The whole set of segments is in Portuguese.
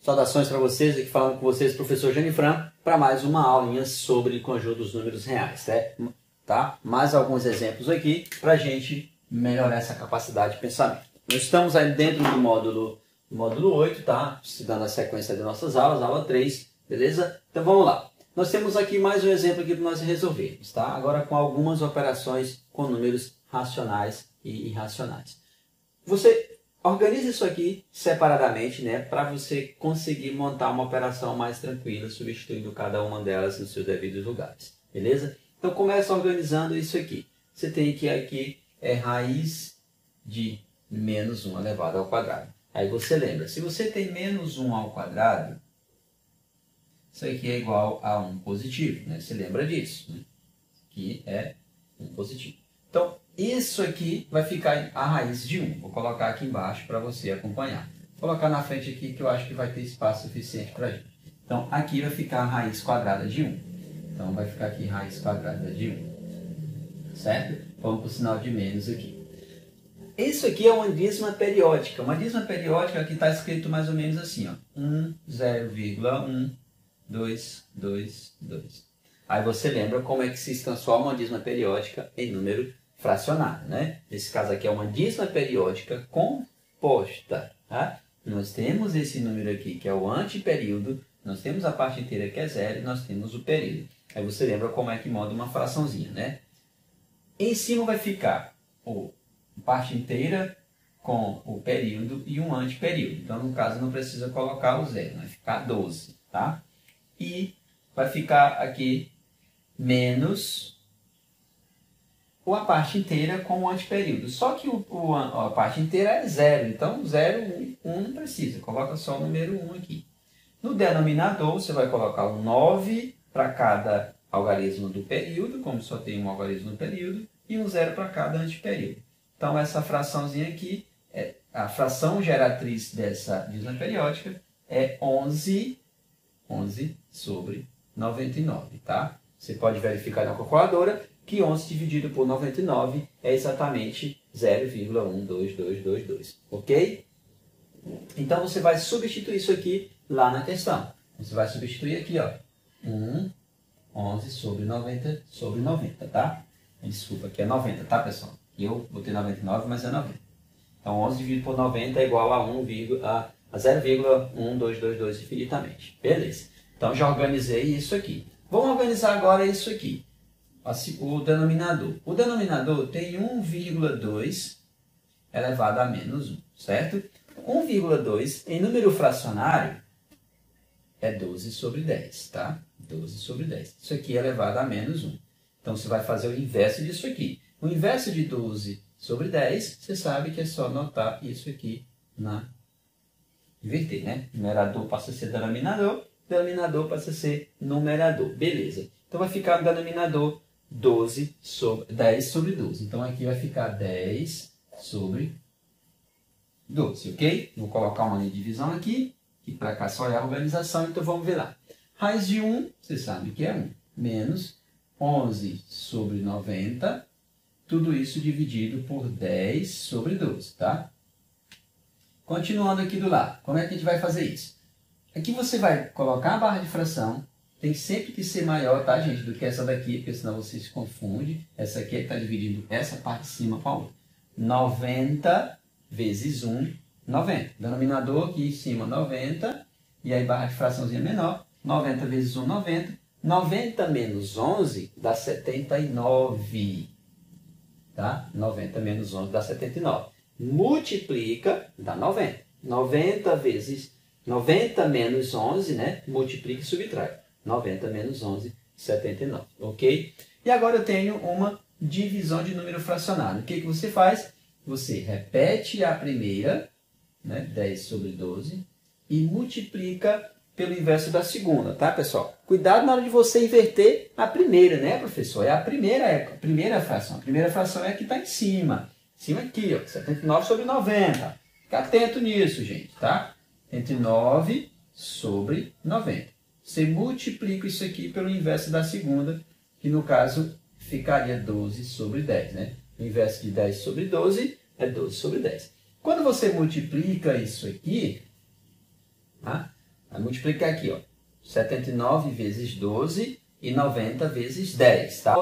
Saudações para vocês, aqui falando com vocês, professor Janifran, para mais uma aulinha sobre conjunto dos números reais, tá? Mais alguns exemplos aqui para a gente melhorar essa capacidade de pensamento. Nós estamos aí dentro do módulo 8, tá? Estudando a sequência de nossas aulas, aula 3, beleza? Então vamos lá. Nós temos aqui mais um exemplo aqui para nós resolvermos, tá? Agora com algumas operações com números racionais e irracionais. Você organiza isso aqui separadamente, né, para você conseguir montar uma operação mais tranquila, substituindo cada uma delas nos seus devidos lugares, beleza? Então começa organizando isso aqui. Você tem que aqui raiz de menos 1 elevado ao quadrado. Aí você lembra, se você tem menos 1 ao quadrado, isso aqui é igual a 1 positivo, né? Você lembra disso, né? Que é 1 positivo. Então, isso aqui vai ficar a raiz de 1. Vou colocar aqui embaixo para você acompanhar. Vou colocar na frente aqui que eu acho que vai ter espaço suficiente para a gente. Então, aqui vai ficar a raiz quadrada de 1. Então, vai ficar aqui raiz quadrada de 1. Certo? Vamos para o sinal de menos aqui. Isso aqui é uma dízima periódica. Uma dízima periódica aqui está escrito mais ou menos assim, ó. 1, 0,1, 2, 2, 2. Aí você lembra como é que se transforma uma dízima periódica em número fracionário, né? Nesse caso aqui é uma dízima periódica composta, tá? Nós temos esse número aqui que é o antiperíodo, nós temos a parte inteira que é zero e nós temos o período. Aí você lembra como é que moda uma fraçãozinha, né? Em cima vai ficar a parte inteira com o período e um antiperíodo. Então, no caso, não precisa colocar o zero, vai ficar 12, tá? E vai ficar aqui menos a parte inteira com o antiperíodo. Só que a parte inteira é zero, então 0, 1 não precisa, coloca só o número 1 aqui. No denominador, você vai colocar um 9 para cada algarismo do período, como só tem um algarismo no período, e um 0 para cada antiperíodo. Então, essa fraçãozinha aqui, a fração geratriz dessa dízima periódica é 11 sobre 99, tá? Você pode verificar na calculadora que 11 dividido por 99 é exatamente 0,12222, ok? Então, você vai substituir isso aqui lá na questão. Você vai substituir aqui, ó, 11 sobre 90, tá? Desculpa, aqui é 90, tá, pessoal? Eu botei 99, mas é 90. Então, 11 dividido por 90 é igual a 0,1222 infinitamente. Beleza. Então, já organizei isso aqui. Vamos organizar agora isso aqui. O denominador. O denominador tem 1,2 elevado a menos 1, certo? 1,2 em número fracionário é 12 sobre 10, tá? 12 sobre 10. Isso aqui é elevado a menos 1. Então, você vai fazer o inverso disso aqui. O inverso de 12 sobre 10, você sabe que é só anotar isso aqui na... Inverter, né? Numerador passa a ser denominador, denominador passa a ser numerador. Beleza. Então, vai ficar no denominador 10 sobre 12. Então, aqui vai ficar 10 sobre 12, ok? Vou colocar uma linha de divisão aqui, e para cá só é a organização, então vamos ver lá. Raiz de 1, você sabe que é 1, menos 11 sobre 90, tudo isso dividido por 10 sobre 12, tá? Continuando aqui do lado, como é que a gente vai fazer isso? Aqui você vai colocar a barra de fração, tem sempre que ser maior, tá, gente, do que essa daqui, porque senão você se confunde. Essa aqui está dividindo essa parte de cima com a outra. 90 vezes 1, 90. Denominador aqui em cima, 90. E aí barra de fraçãozinha menor. 90 vezes 1, 90. 90 menos 11 dá 79. Tá? 90 menos 11 dá 79. Multiplica, dá 90. 90 menos 11, né? Multiplica e subtrai. 90 menos 11, 79, ok? E agora eu tenho uma divisão de número fracionário. O que você faz? Você repete a primeira, né, 10 sobre 12, e multiplica pelo inverso da segunda, tá, pessoal? Cuidado na hora de você inverter a primeira, né, professor? É a primeira fração. A primeira fração é a que está em cima. Em cima aqui, ó, 79 sobre 90. Fica atento nisso, gente, tá? Entre 9 sobre 90. Você multiplica isso aqui pelo inverso da segunda, que no caso ficaria 12 sobre 10, né? O inverso de 10 sobre 12 é 12 sobre 10. Quando você multiplica isso aqui, tá? Vai multiplicar aqui, ó. 79 vezes 12 e 90 vezes 10, tá?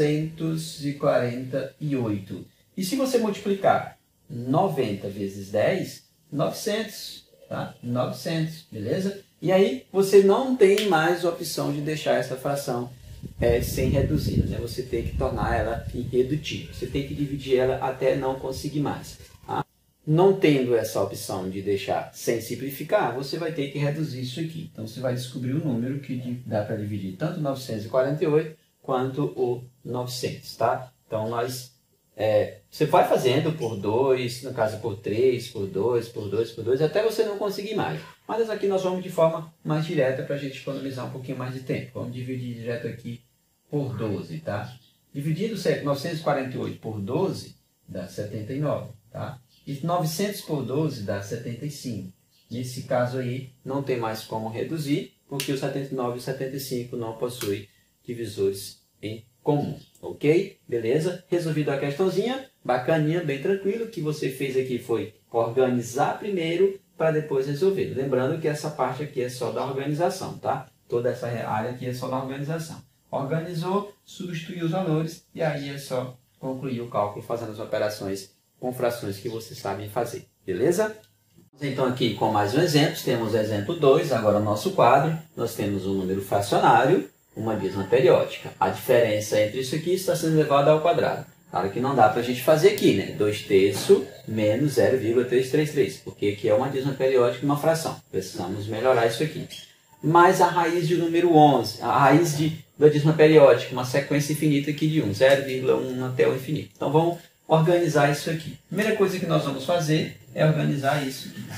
948. E se você multiplicar 90 vezes 10, 900, tá? 900, beleza? E aí você não tem mais a opção de deixar essa fração sem reduzir, né? Você tem que tornar ela irredutível. Você tem que dividir ela até não conseguir mais. Tá? Não tendo essa opção de deixar sem simplificar, você vai ter que reduzir isso aqui. Então você vai descobrir o número que dá para dividir tanto 948 quanto o 900, tá? Então você vai fazendo por 2, no caso por 3, por 2, por 2, por 2, até você não conseguir mais. Mas aqui nós vamos de forma mais direta para a gente economizar um pouquinho mais de tempo. Vamos dividir direto aqui por 12, tá? Dividindo 948 por 12 dá 79, tá? E 900 por 12 dá 75. Nesse caso aí não tem mais como reduzir, porque o 79 e o 75 não possuem divisores em comum, ok? Beleza? Resolvido a questãozinha, bacaninha, bem tranquilo. O que você fez aqui foi organizar primeiro para depois resolver. Lembrando que essa parte aqui é só da organização, tá? Toda essa área aqui é só da organização. Organizou, substituiu os valores e aí é só concluir o cálculo fazendo as operações com frações que vocês sabem fazer, beleza? Então aqui com mais um exemplo, temos o exemplo 2, agora o nosso quadro, nós temos um número fracionário, uma dízima periódica. A diferença entre isso aqui está sendo elevada ao quadrado. Claro que não dá para a gente fazer aqui, né? 2/3 menos 0,333, porque aqui é uma dízima periódica e uma fração. Precisamos melhorar isso aqui. Mais a raiz de número 11, a raiz da dízima periódica, uma sequência infinita aqui de 1, 0,1 até o infinito. Então vamos organizar isso aqui. Primeira coisa que nós vamos fazer é organizar isso aqui,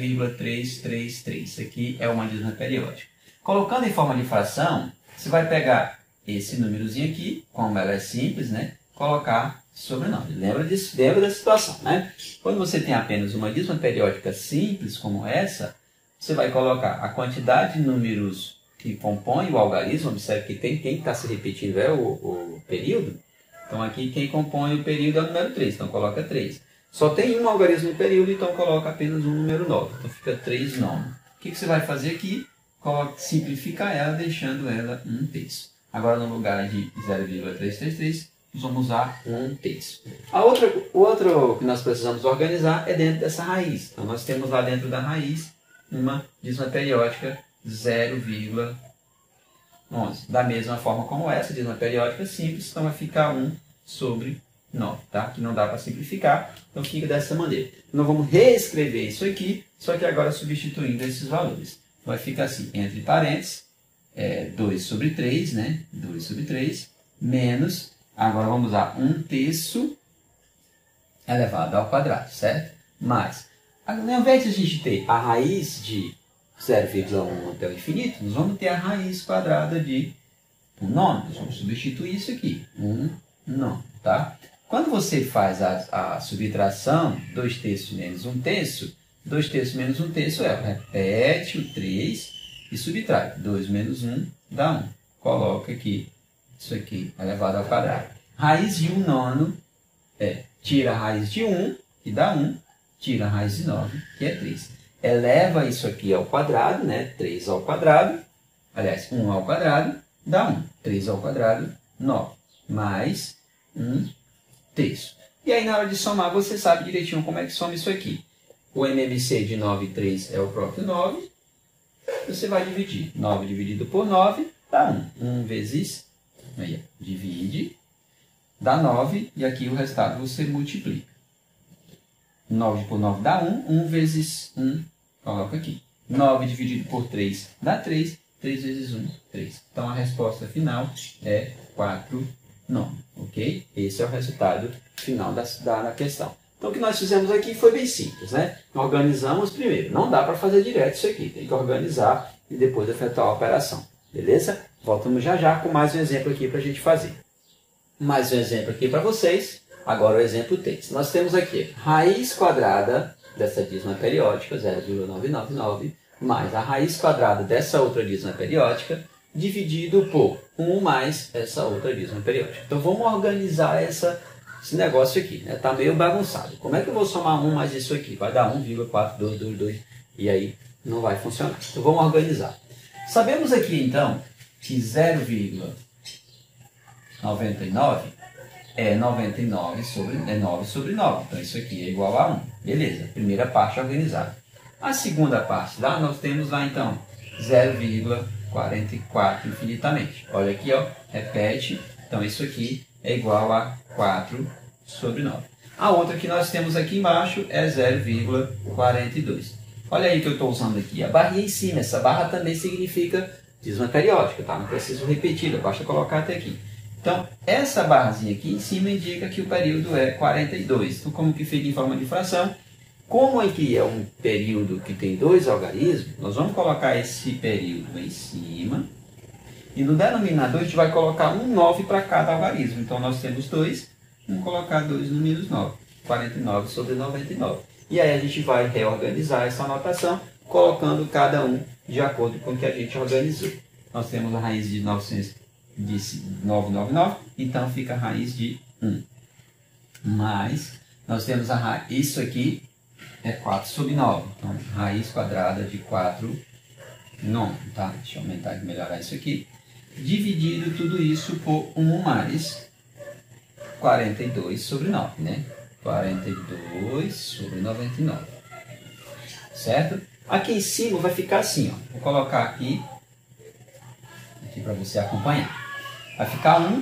0,333. Isso aqui é uma dízima periódica. Colocando em forma de fração, você vai pegar esse númerozinho aqui, como ela é simples, né? Colocar sobrenome. Lembra disso? Lembra da situação, né? Quando você tem apenas uma dízima periódica simples como essa, você vai colocar a quantidade de números que compõem o algarismo. Observe que tem quem está se repetindo é o período. Então aqui quem compõe o período é o número 3, então coloca 3. Só tem um algarismo no período, então coloca apenas um número 9. Então fica 3 nono. O que você vai fazer aqui? Simplificar ela, deixando ela 1/3. Agora no lugar de 0,333, nós vamos usar 1/3. O outro que nós precisamos organizar é dentro dessa raiz. Então nós temos lá dentro da raiz uma dízima periódica 0,11. Da mesma forma como essa, dízima periódica simples, então vai ficar 1/9, tá? Que não dá para simplificar, então fica dessa maneira. Nós vamos reescrever isso aqui, só que agora substituindo esses valores. Vai ficar assim, entre parênteses, 2/3, né? 2/3, menos, agora vamos usar 1/3 elevado ao quadrado, certo? Mais, ao invés de a gente ter a raiz de 0,1 até o infinito, nós vamos ter a raiz quadrada de 1 nono. Nós vamos substituir isso aqui, 1 nono, tá? Quando você faz a subtração, 2/3 menos 1/3, 2/3 menos 1/3 repete o 3 e subtrai. 2 menos 1 dá 1. Coloca aqui, isso aqui elevado ao quadrado. Raiz de 1 nono tira a raiz de 1, que dá 1, tira a raiz de 9, que é 3. Eleva isso aqui ao quadrado, né? 3 ao quadrado, aliás, 1 ao quadrado, dá 1. 3 ao quadrado, 9, mais 1/3. E aí, na hora de somar, você sabe direitinho como é que soma isso aqui. O MMC de 9 e 3 é o próprio 9. Você vai dividir. 9 dividido por 9 dá 1. 1 vezes, aí, divide, dá 9. E aqui o resultado você multiplica. 9 por 9 dá 1. 1 vezes 1, coloca aqui. 9 dividido por 3 dá 3. 3 vezes 1, 3. Então a resposta final é 4 nono. Ok? Esse é o resultado final da questão. Então, o que nós fizemos aqui foi bem simples, né? Organizamos primeiro. Não dá para fazer direto isso aqui. Tem que organizar e depois efetuar a operação. Beleza? Voltamos já já com mais um exemplo aqui para a gente fazer. Mais um exemplo aqui para vocês. Agora o exemplo 3. Nós temos aqui raiz quadrada dessa dízima periódica, 0,999, mais a raiz quadrada dessa outra dízima periódica, dividido por 1 mais essa outra dízima periódica. Então, vamos organizar esse negócio aqui, né? Está meio bagunçado. Como é que eu vou somar 1 mais isso aqui? Vai dar 1,4222. E aí, não vai funcionar. Então vamos organizar. Sabemos aqui então que 0,99 é 9 sobre 9. Então isso aqui é igual a 1. Beleza, primeira parte organizada. A segunda parte, lá nós temos lá então 0,44 infinitamente. Olha aqui, ó, repete. Então isso aqui é igual a 4 sobre 9. A outra que nós temos aqui embaixo é 0,42. Olha aí que eu estou usando aqui a barrinha em cima. Essa barra também significa dízima periódica, tá? Não preciso repetir, basta colocar até aqui. Então, essa barrazinha aqui em cima indica que o período é 42. Então, como que fica em forma de fração? Como aqui é um período que tem 2 algarismos, nós vamos colocar esse período em cima. E no denominador a gente vai colocar um 9 para cada algarismo. Então, nós temos 2, vamos colocar 2 no menos 9. 49 sobre 99. E aí a gente vai reorganizar essa anotação, colocando cada um de acordo com o que a gente organizou. Nós temos a raiz de 999, então fica a raiz de 1. Mas nós temos a raiz, isso aqui é 4 sobre 9. Então, raiz quadrada de 4 nono, tá? Deixa eu aumentar e melhorar isso aqui. Dividido tudo isso por 1 mais 42 sobre 9, né? 42 sobre 99. Certo? Aqui em cima vai ficar assim, ó. Vou colocar aqui para você acompanhar. Vai ficar 1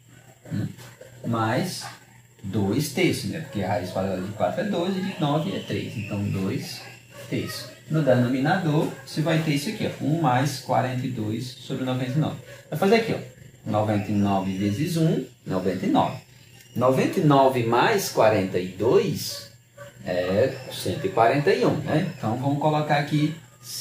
mais 2 terços, né? Porque a raiz quadrada de 4 é 2 e de 9 é 3. Então, 2 terços. No denominador, você vai ter isso aqui, ó. 1 mais 42 sobre 99. Vai fazer aqui, ó. 99 vezes 1, 99. 99 mais 42 é 141, né? Então, vamos colocar aqui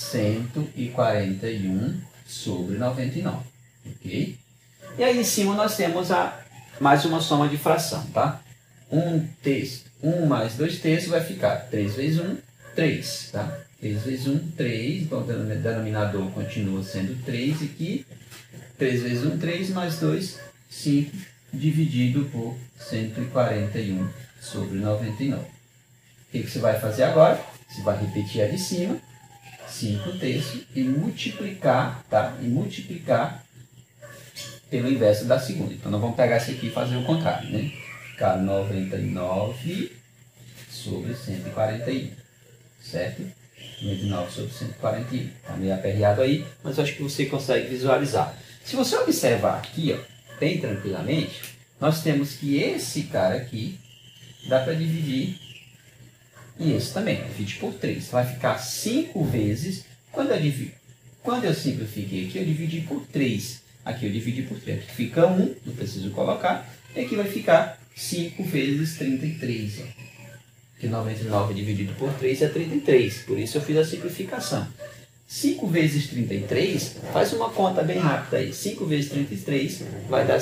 141 sobre 99, ok? E aí em cima nós temos mais uma soma de fração, tá? 1 terço, 1 mais 2 terços vai ficar 3 vezes 1, 3, tá? 3 vezes 1, 3, então o denominador continua sendo 3 aqui. 3 vezes 1, 3, mais 2, 5, dividido por 141 sobre 99. O que você vai fazer agora? Você vai repetir a de cima, 5 terços, e multiplicar, tá? E multiplicar pelo inverso da segunda. Então, nós vamos pegar esse aqui e fazer o contrário, né? Ficar 99 sobre 141, certo? 99 sobre 141. Está meio aperreado aí, mas eu acho que você consegue visualizar. Se você observar aqui, ó, bem tranquilamente, nós temos que esse cara aqui dá para dividir e esse também. Divide por 3. Vai ficar 5 vezes. Quando eu simplifiquei aqui, eu dividi por 3. Aqui eu dividi por 3. Aqui fica 1, não preciso colocar. E aqui vai ficar 5 vezes 33. Ó. Porque 99 dividido por 3 é 33. Por isso eu fiz a simplificação. 5 vezes 33, faz uma conta bem rápida aí. 5 vezes 33 vai dar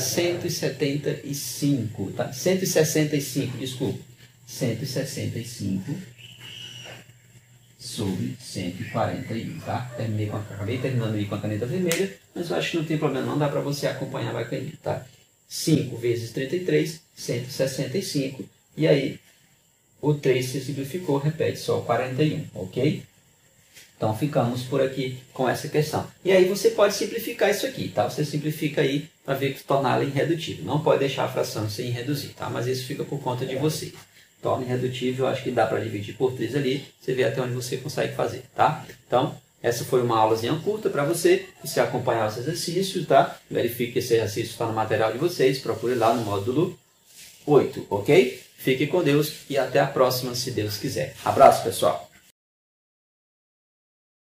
175, tá? 165, desculpa. 165 sobre 141, tá? Acabei terminando aí com a caneta vermelha, mas eu acho que não tem problema não, dá para você acompanhar bacaninha, tá? 5 vezes 33, 165, e aí o 3 se simplificou, repete só o 41, ok? Então, ficamos por aqui com essa questão. E aí você pode simplificar isso aqui, tá? Você simplifica aí para ver que torná-la irredutível. Não pode deixar a fração sem reduzir, tá? Mas isso fica por conta de você. Torna irredutível, eu acho que dá para dividir por 3 ali. Você vê até onde você consegue fazer, tá? Então, essa foi uma aulazinha curta para você acompanhar os exercícios, tá? Verifique que esse exercício está no material de vocês. Procure lá no módulo 8, ok? Fique com Deus e até a próxima, se Deus quiser. Abraço, pessoal!